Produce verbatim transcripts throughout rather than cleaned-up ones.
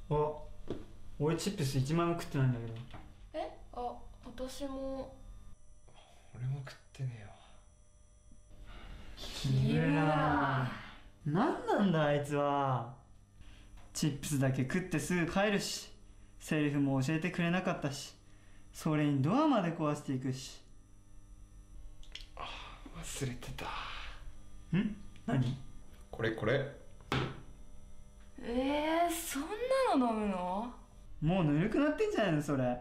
あ、俺チップスいちまいも食ってないんだけど。 え、あ、私も。 俺も食ってねえよ。 木村、なんなんだあいつは。チップスだけ食ってすぐ帰るし、セリフも教えてくれなかったし、それにドアまで壊していくし。 あ、忘れてた。 ん？何？ これこれ。 えー、そんなの飲むの？ もうぬるくなってんじゃないのそれ。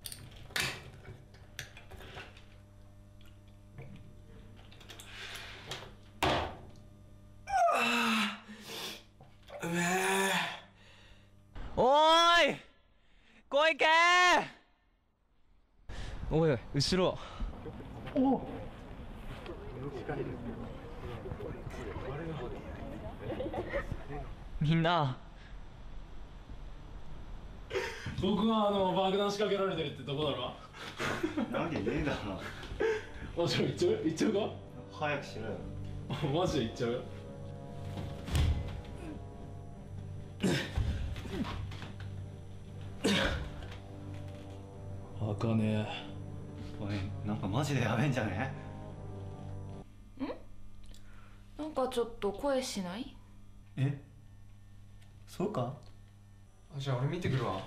うめえ。 おーい、小池。おいおい、後ろ。 お。 みんな。 僕はあの爆弾仕掛けられてるってとこだろ。 なわけねえだな。 あ、じゃあ行っちゃう？行っちゃうか？ 早くしろよ。 マジで行っちゃうよ。開かねおい、なんかマジでやべえんじゃねん？なんかちょっと声しない？ え？そうか？ じゃあ俺見てくるわ。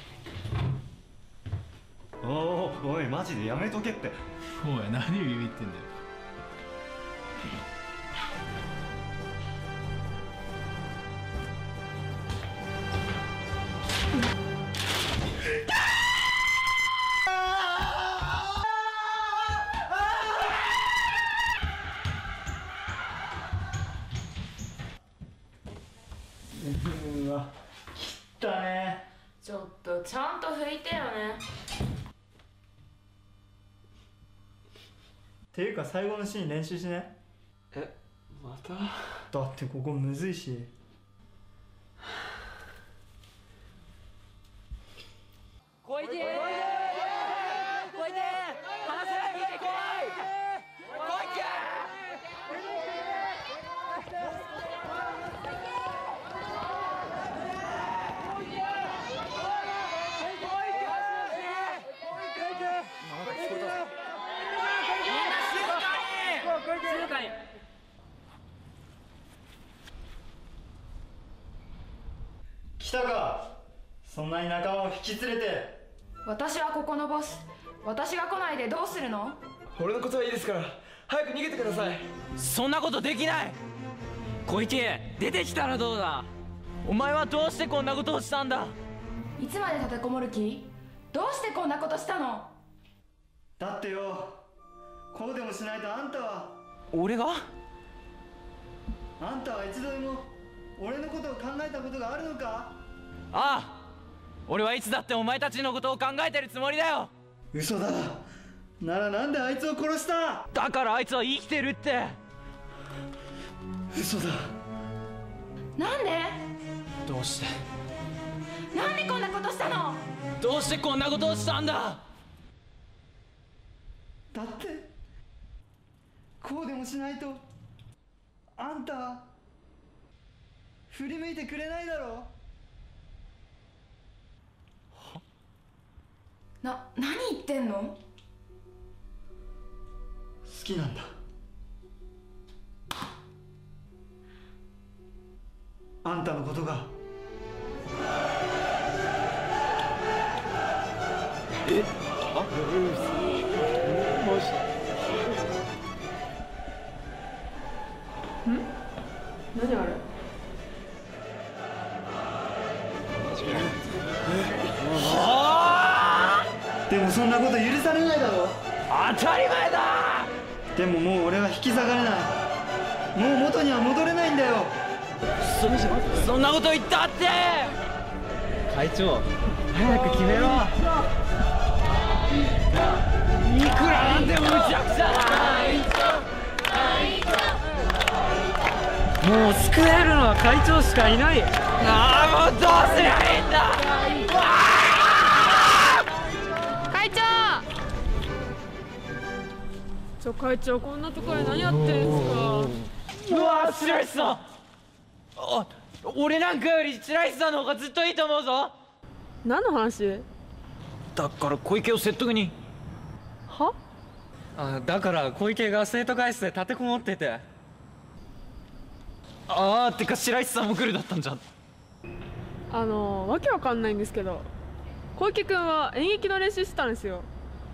おお、おい、マジでやめとけって。 おい、何をビビってんだよ。 うわ、切ったね。 ちょっとちゃんと拭いてよね。 ていうか最後のシーン練習しね。 え、また？ だってここむずいし。 小池。小池。話聞いてこい。小池。静かに。 来たか。そんなに仲間を引き連れて。 私はここのボス。私が来ないでどうするの？ 俺のことはいいですから、早く逃げてください。 そんなことできない。小池、出てきたらどうだ。お前はどうしてこんなことをしたんだ。 いつまで立てこもる気？どうしてこんなことしたの？ だってよ、こうでもしないとあんたは。 俺が？ あんたは一度でも俺のことを考えたことがあるのか？ ああ、俺はいつだってお前たちのことを考えてるつもりだよ。 嘘だ。ならなんであいつを殺した？ だからあいつは生きてるって。 嘘だ。 なんで？ どうして？ なんでこんなことしたの？ どうしてこんなことをしたんだ？ だってこうでもしないとあんたは振り向いてくれないだろう。 な、何言ってんの？ 好きなんだ。あんたのことが。 え？あ？マジ？ ん？何あれ？ でもそんなこと許されないだろ。 当たり前だ。 でももう俺は引き下がれない。もう元には戻れないんだよ。 そ, そんなこと言ったって。会長、早く決めろ。いくらなんでもむちゃくちゃだ。もう救えるのは会長しかいない。ああ、もうどうすりゃいいんだ。 会長。 ちょ会長、こんなところで何やってんすか。 うわ、白石さん。あ、 俺なんかより白石さんの方がずっといいと思うぞ。 何の話？ だから小池を説得に。 は？ あ、だから小池が生徒会室で立てこもってて。ああ、てか白石さんも来るだったんじゃん。 あのわけわかんないんですけど、小池君は演劇の練習してたんですよ。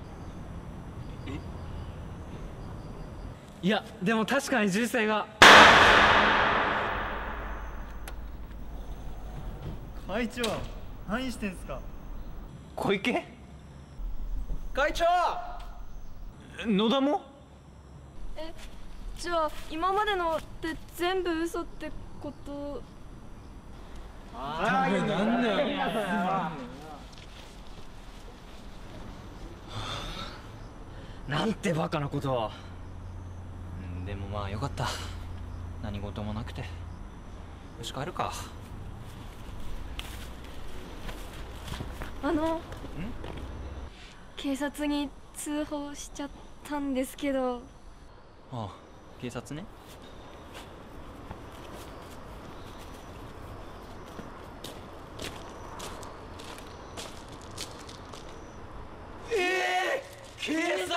いやでも確かに銃声が。 会長、何してんすか？ 小池会長。 野田も。 え、じゃあ今までのって全部嘘ってこと？ ああなんだよ。 なんてバカなことを。うん、でもまあよかった。何事もなくて。よし帰るか。 あの警察に通報しちゃったんですけど。 ああ、警察ね。えー、警察！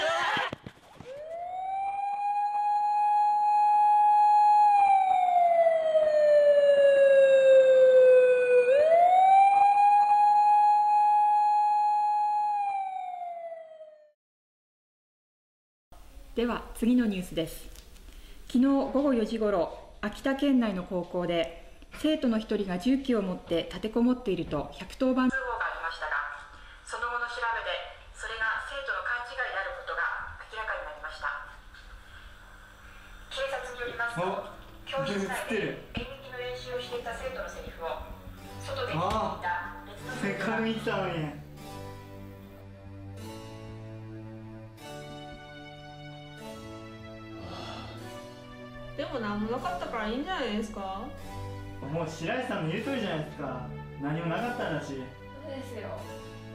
では次のニュースです。昨日午後よじごろ、秋田県内の高校で生徒の一人が銃器を持って立てこもっているとひゃくとおばん通報がありましたが、その後の調べでそれが生徒の勘違いであることが明らかになりました。警察によりますと、教室内で演劇の練習をしていた生徒のセリフを外で聞いていた別のせっかく見てたのに。 でも何もなかったからいいんじゃないですか？ もう白石さんの言う通りじゃないですか。何もなかったんだし。 そうですよ。